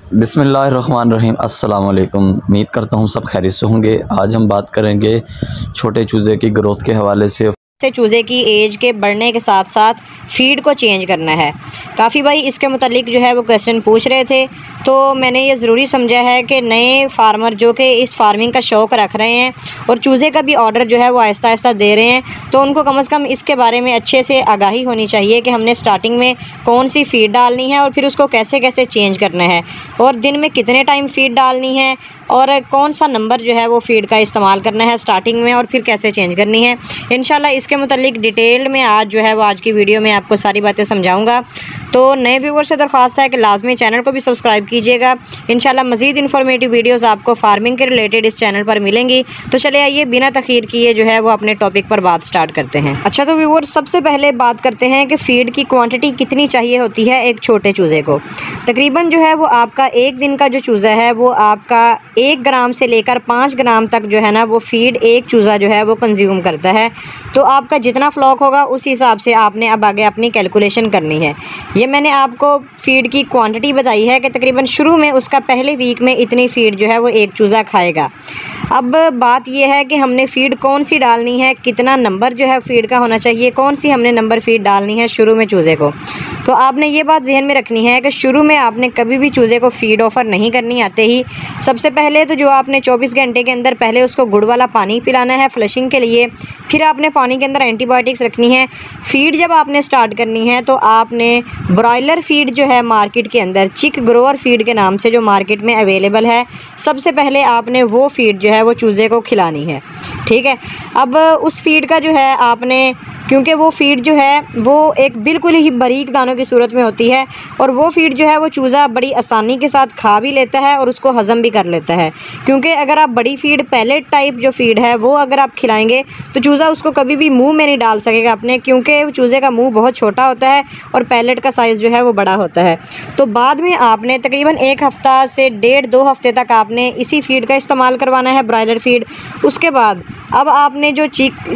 बिस्मिल्लाहिर्रहमानिर्रहीम। अस्सलाम वालेकुम। उम्मीद करता हूँ सब खैरियत से होंगे। आज हम बात करेंगे छोटे चूज़े की ग्रोथ के हवाले से चूज़े की एज के बढ़ने के साथ साथ फीड को चेंज करना है। काफ़ी भाई इसके मुतालिक जो है वो क्वेश्चन पूछ रहे थे, तो मैंने ये ज़रूरी समझा है कि नए फार्मर जो कि इस फार्मिंग का शौक़ रख रहे हैं और चूज़े का भी ऑर्डर जो है वो आहिस्ता आहिस्ता दे रहे हैं, तो उनको कम से कम इसके बारे में अच्छे से आगाही होनी चाहिए कि हमने स्टार्टिंग में कौन सी फ़ीड डालनी है और फिर उसको कैसे कैसे चेंज करना है और दिन में कितने टाइम फ़ीड डालनी है और कौन सा नंबर जो है वो फ़ीड का इस्तेमाल करना है स्टार्टिंग में और फिर कैसे चेंज करनी है। इंशाल्लाह इसके मुतालिक डिटेल में आज जो है वो आज की वीडियो में आपको सारी बातें समझाऊंगा। तो नए व्यूवर से दरख्वास्त है कि लाजमी चैनल को भी सब्सक्राइब कीजिएगा। इंशाल्लाह मज़ीद इन्फॉर्मेटिव वीडियोस आपको फार्मिंग के रिलेटेड इस चैनल पर मिलेंगी। तो चले आइए बिना तखीर किए जो है वो अपने टॉपिक पर बात स्टार्ट करते हैं। अच्छा, तो व्यूवर सबसे पहले बात करते हैं कि फ़ीड की क्वान्टिटी कितनी चाहिए होती है एक छोटे चूज़े को। तकरीबन जो है वो आपका एक दिन का जो चूज़ा है वो आपका 1 ग्राम से लेकर 5 ग्राम तक जो है ना वो फ़ीड एक चूज़ा जो है वो कंज्यूम करता है। तो आपका जितना फ्लॉक होगा उस हिसाब से आपने अब आगे अपनी कैलकुलेशन करनी है। ये मैंने आपको फ़ीड की क्वांटिटी बताई है कि तकरीबन शुरू में उसका पहले वीक में इतनी फ़ीड जो है वो एक चूज़ा खाएगा। अब बात यह है कि हमने फ़ीड कौन सी डालनी है, कितना नंबर जो है फ़ीड का होना चाहिए, कौन सी हमने नंबर फ़ीड डालनी है शुरू में चूज़े को। तो आपने ये बात जहन में रखनी है कि शुरू में आपने कभी भी चूज़े को फ़ीड ऑफ़र नहीं करनी आते ही। सबसे पहले तो जो आपने 24 घंटे के अंदर पहले उसको गुड़ वाला पानी पिलाना है फ्लशिंग के लिए, फिर आपने पानी के अंदर एंटीबायोटिक्स रखनी है। फ़ीड जब आपने स्टार्ट करनी है तो आपने ब्रॉयलर फ़ीड जो है मार्केट के अंदर चिक ग्रोअर फ़ीड के नाम से जो मार्केट में अवेलेबल है, सबसे पहले आपने वो फ़ीड जो है वो चूज़े को खिलानी है। ठीक है, अब उस फ़ीड का जो है आपने, क्योंकि वो फ़ीड जो है वो एक बिल्कुल ही बारीक दानों की सूरत में होती है और वो फ़ीड जो है वो चूज़ा बड़ी आसानी के साथ खा भी लेता है और उसको हज़म भी कर लेता है। क्योंकि अगर आप बड़ी फ़ीड पैलेट टाइप जो फ़ीड है वो अगर आप खिलाएंगे तो चूज़ा उसको कभी भी मुंह में नहीं डाल सकेगा अपने, क्योंकि चूज़े का मुंह बहुत छोटा होता है और पैलेट का साइज़ जो है वो बड़ा होता है। तो बाद में आपने तकरीबन 1 हफ़्ता से 1.5-2 हफ़्ते तक आपने इसी फ़ीड का इस्तेमाल करवाना है, ब्रॉयलर फ़ीड। उसके बाद अब आपने जो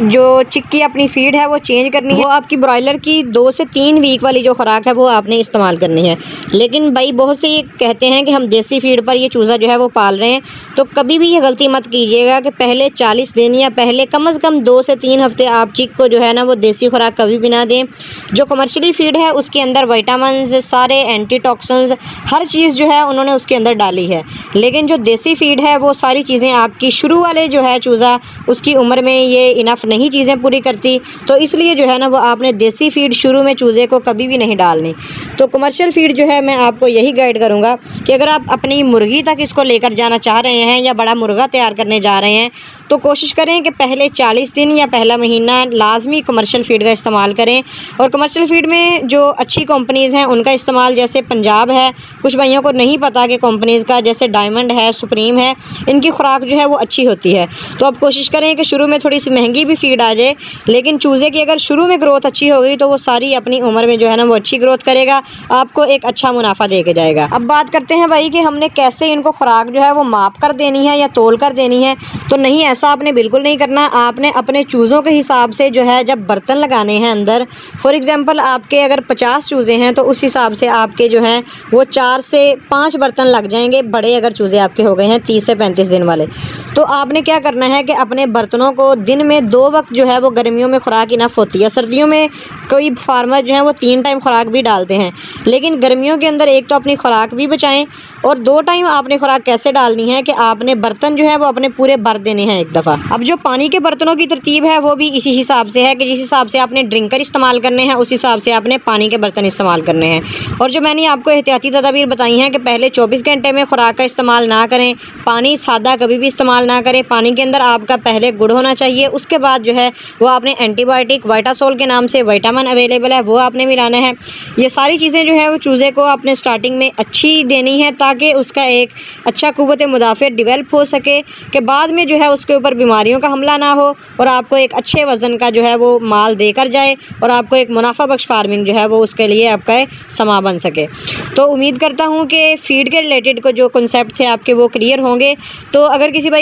चिक की अपनी फ़ीड है वो चेंज करनी है। वो आपकी ब्रॉयलर की 2 से 3 वीक वाली जो खुराक है वो आपने इस्तेमाल करनी है। लेकिन भाई बहुत से ये कहते हैं कि हम देसी फ़ीड पर ये चूज़ा जो है वो पाल रहे हैं, तो कभी भी ये गलती मत कीजिएगा कि पहले 40 दिन या पहले कम से कम 2 से 3 हफ़्ते आप चिक को जो है ना वो देसी खुराक कभी भी ना दें। जो कमर्शियली फ़ीड है उसके अंदर विटामिन्स, सारे एंटीटॉक्सिन्स, हर चीज़ जो है उन्होंने उसके अंदर डाली है। लेकिन जो देसी फ़ीड है वो सारी चीज़ें आपकी शुरू वाले जो है चूज़ा उसकी उम्र में ये इनफ नहीं चीज़ें पूरी करती, तो इसलिए जो है ना वो आपने देसी फ़ीड शुरू में चूज़े को कभी भी नहीं डालनी। तो कमर्शियल फ़ीड जो है मैं आपको यही गाइड करूँगा कि अगर आप अपनी मुर्गी तक इसको लेकर जाना चाह रहे हैं या बड़ा मुर्गा तैयार करने जा रहे हैं तो कोशिश करें कि पहले 40 दिन या पहला महीना लाजमी कमर्शियल फ़ीड का इस्तेमाल करें। और कमर्शियल फ़ीड में जो अच्छी कंपनीज़ हैं उनका इस्तेमाल, जैसे पंजाब है, कुछ भाइयों को नहीं पता कि कंपनीज़ का, जैसे डायमंड है, सुप्रीम है, इनकी खुराक जो है वो अच्छी होती है। तो आप कोशिश करें कि शुरू में थोड़ी सी महंगी भी फ़ीड आ जाए, लेकिन चूज़े की अगर शुरू में ग्रोथ अच्छी हो गई तो वो सारी अपनी उम्र में जो है ना वो अच्छी ग्रोथ करेगा, आपको एक अच्छा मुनाफा दे के जाएगा। अब बात करते हैं भाई कि हमने कैसे इनको खुराक जो है वो माप कर देनी है या तोल कर देनी है। तो नहीं, ऐसा आपने बिल्कुल नहीं करना। आपने अपने चूज़ों के हिसाब से जो है जब बर्तन लगाने हैं अंदर, फॉर एग्ज़ाम्पल आपके अगर 50 चूज़े हैं तो उस हिसाब से आपके जो हैं वो 4 से 5 बर्तन लग जाएंगे, बड़े अगर चूज़े आपके हो गए हैं 30 से 35 दिन वाले। तो आपने क्या करना है कि अपने बर्तनों को दिन में 2 वक्त जो है वो गर्मियों में खुराक इनफ होती है। सर्दियों में कोई फार्मर जो है वो 3 टाइम खुराक भी डालते हैं, लेकिन गर्मियों के अंदर एक तो अपनी खुराक भी बचाएं और 2 टाइम आपने खुराक कैसे डालनी है कि आपने बर्तन जो है वो अपने पूरे भर देने हैं एक दफ़ा। अब जो पानी के बर्तनों की तरतीब है वो भी इसी हिसाब से है कि जिस हिसाब से आपने ड्रिंकर इस्तेमाल करने हैं उस हिसाब से आपने पानी के बर्तन इस्तेमाल करने हैं। और जो मैंने आपको एहतियाती तदाबीर बताई हैं कि पहले 24 घंटे में खुराक का इस्तेमाल ना करें, पानी सादा कभी भी इस्तेमाल ना करें, पानी के अंदर आपका पहले गुड़ होना चाहिए, उसके बाद जो है वो आपने एंटीबायोटिक वाइटासोल के नाम से विटामिन अवेलेबल है वो आपने मिलाना है। ये सारी चीज़ें जो है वो चूज़े को आपने स्टार्टिंग में अच्छी देनी है ताकि उसका एक अच्छा कुव्वत मुदाफ़ियत डेवलप हो सके, कि बाद में जो है उसके ऊपर बीमारियों का हमला ना हो और आपको एक अच्छे वज़न का जो है वो माल देकर जाए और आपको एक मुनाफा बख्श फार्मिंग जो है वो उसके लिए आपका समा बन सके। तो उम्मीद करता हूँ कि फ़ीड के रिलेटेड को जो कॉन्सेप्ट थे आपके वो क्लियर होंगे। तो अगर किसी भाई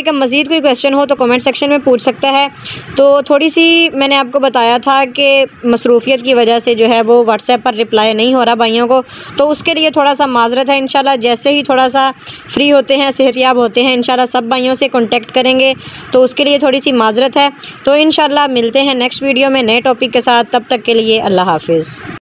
का मज़ीद कोई क्वेश्चन हो तो कमेंट सेक्शन में पूछ सकता है। तो थोड़ी सी मैंने आपको बताया था कि मसरूफ़ियत की वजह से जो है वो व्हाट्सएप पर रिप्लाई नहीं हो रहा भाइयों को, तो उसके लिए थोड़ा सा माजरत है। इंशाल्लाह जैसे ही थोड़ा सा फ्री होते हैं, सेहतियाब होते हैं, इंशाल्लाह सब भाइयों से कॉन्टेक्ट करेंगे, तो उसके लिए थोड़ी सी माजरत है। तो इंशाल्लाह मिलते हैं नेक्स्ट वीडियो में नए टॉपिक के साथ। तब तक के लिए अल्लाह हाफिज़।